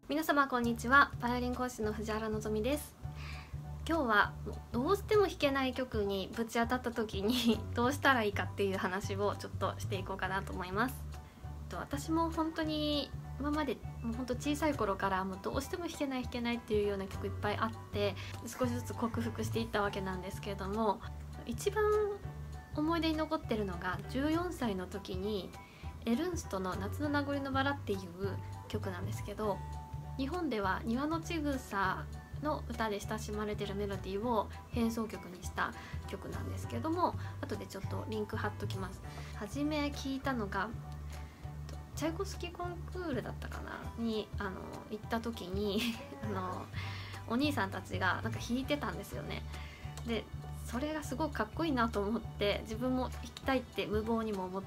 皆様こんにちは。バイオリン講師の藤原のぞみです。今日はどうしても弾けない曲にぶち当たった時にどうしたらいいかっていう話をちょっとしていこうかなと思います。私も本当に今までもう本当小さい頃からもうどうしても弾けないっていうような曲いっぱいあって、少しずつ克服していったわけなんですけれども、一番思い出に残ってるのが14歳の時にエルンストの夏の名残のバラっていう曲なんですけど、日本では庭のちぐさの歌で親しまれているメロディーを変奏曲にした曲なんですけども、後でちょっとリンク貼っときます。初め聞いたのがチャイコフスキーコンクールだったかなに行った時にお兄さんたちがなんか弾いてたんですよね。でそれがすごくかっこいいなと思って、自分も弾きたいって無謀にも思って、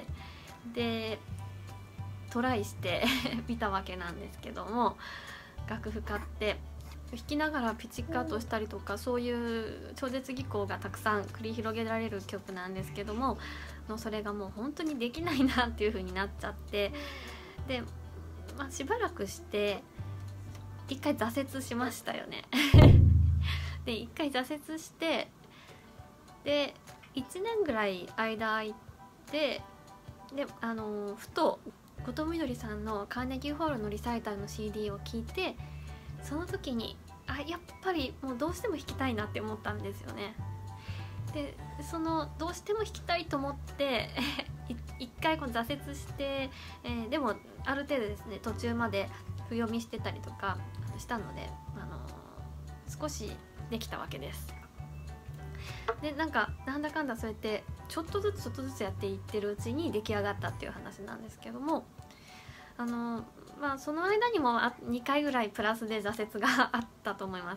でトライしてみたわけなんですけども、楽譜買って弾きながらピチッカートしたりとか、そういう超絶技巧がたくさん繰り広げられる曲なんですけども、それがもう本当にできないなっていう風になっちゃって、で、しばらくして一回挫折しましたよねで一回挫折して、で1年ぐらい間空いて、でふと後藤みどりさんのカーネギーホールのリサイタルの CD を聴いて、その時にやっぱりもうどうしても弾きたいなって思ったんですよね。でそのどうしても弾きたいと思って一回こう挫折して、でもある程度ですね、途中まで譜読みしてたりとかしたので、少しできたわけです。でなんだかんだそうやってちょっとずつやっていってるうちに出来上がったっていう話なんですけども、その間にも2回ぐらいプラスで挫折があったと思います。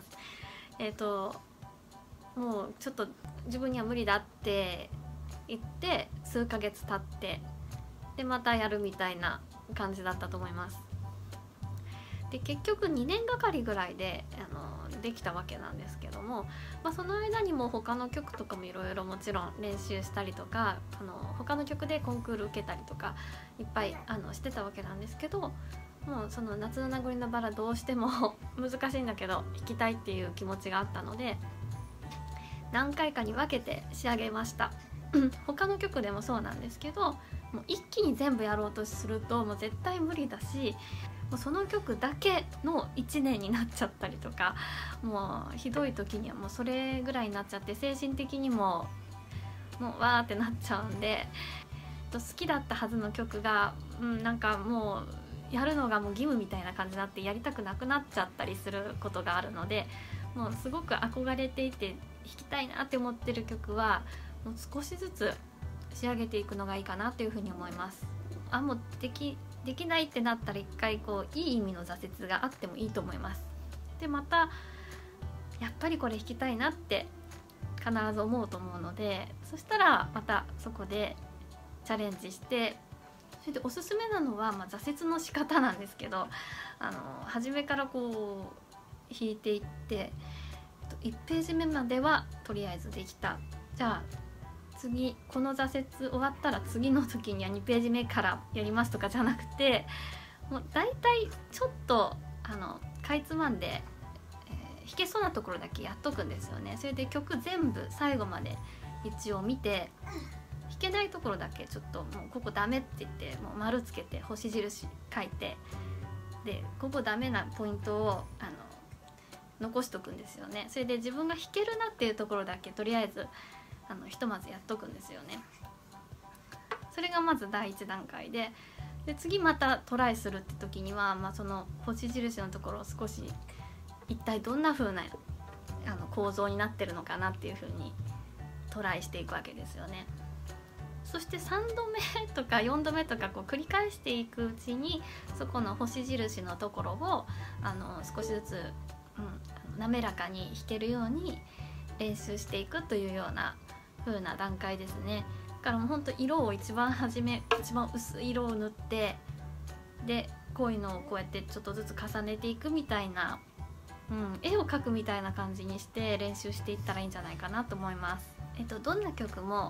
もうちょっと自分には無理だって言って数ヶ月経って、でまたやるみたいな感じだったと思います。で結局2年がかりぐらいでできたわけなんですけども、その間にも他の曲とかもいろいろもちろん練習したりとか、他の曲でコンクール受けたりとかいっぱいしてたわけなんですけど、もうその夏の名残のバラどうしても難しいんだけど弾きたいっていう気持ちがあったので、何回かに分けて仕上げました他の曲でもそうなんですけど、もう一気に全部やろうとするともう絶対無理だし、もうその曲だけの1年になっちゃったりとか、もうひどい時にはもうそれぐらいになっちゃって、精神的にももうわーってなっちゃうんで、好きだったはずの曲が、なんかもうやるのがもう義務みたいな感じになってやりたくなくなっちゃったりすることがあるので、もうすごく憧れていて弾きたいなって思ってる曲はもう少しずつ仕上げていくのがいいかなっていうふうに思います。もうできないってなったら一回いい意味の挫折があってもいいと思います。でまたやっぱりこれ弾きたいなって必ず思うと思うので、そしたらまたそこでチャレンジして、それでおすすめなのは、挫折の仕方なんですけど、初めから弾いていって、1ページ目まではとりあえずできた、じゃあ次この挫折終わったら次の時には2ページ目からやりますとかじゃなくて、もうだいたいちょっとかいつまんで、弾けそうなところだけやっとくんですよね。それで曲全部最後まで一応見て、弾けないところだけちょっともうここダメって言ってもう丸つけて星印書いて、でここダメなポイントを残しとくんですよね。それで自分が弾けるなっていうところだけとりあえずひとまずやっとくんですよね。それがまず第一段階で、次またトライするって時には、その星印のところを少し一体どんな風な構造になってるのかなっていう風にトライしていくわけですよね。そして3度目とか4度目とか繰り返していくうちに、そこの星印のところを少しずつ、滑らかに弾けるように練習していくというような風な段階ですね。だからもうほんと色を一番初め一番薄い色を塗って、でこういうのをこうやってちょっとずつ重ねていくみたいな、絵を描くみたいな感じにして練習していったらいいんじゃないかなと思います。どんな曲も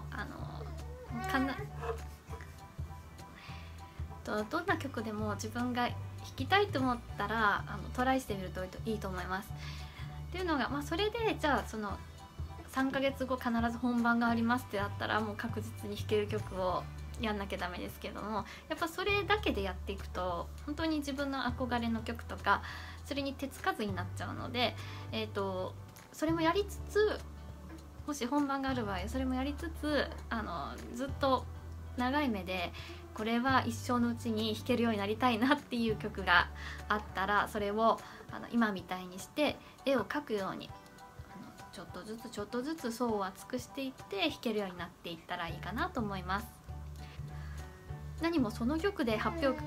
どんな曲でも自分が弾きたいと思ったらトライしてみるといいと思います。っていうのが、それでじゃあその3ヶ月後必ず本番がありますってなったらもう確実に弾ける曲をやんなきゃダメですけども、やっぱそれだけでやっていくと本当に自分の憧れの曲とかそれに手つかずになっちゃうので、それもやりつつ、もし本番がある場合それもやりつつずっと長い目でこれは一生のうちに弾けるようになりたいなっていう曲があったら、それを今みたいにして絵を描くようにちょっとずつちょっとずつ層を厚くしていって弾けるようになっていったらいいかなと思います。何もその曲で発表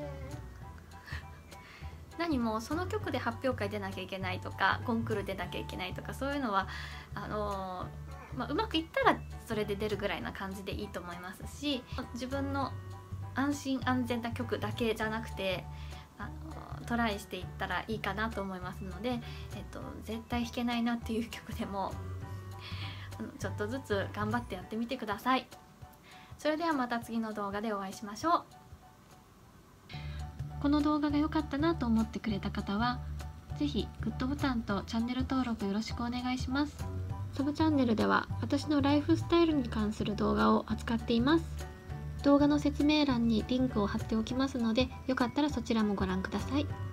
会出なきゃいけないとかコンクール出なきゃいけないとか、そういうのはうまくいったらそれで出るぐらいな感じでいいと思いますし、自分の安心安全な曲だけじゃなくてトライしていったらいいかなと思いますので、絶対弾けないなっていう曲でもちょっとずつ頑張ってやってみてください。それではまた次の動画でお会いしましょう。この動画が良かったなと思ってくれた方はぜひグッドボタンとチャンネル登録よろしくお願いします。サブチャンネルでは私のライフスタイルに関する動画を扱っています。動画の説明欄にリンクを貼っておきますので、よかったらそちらもご覧ください。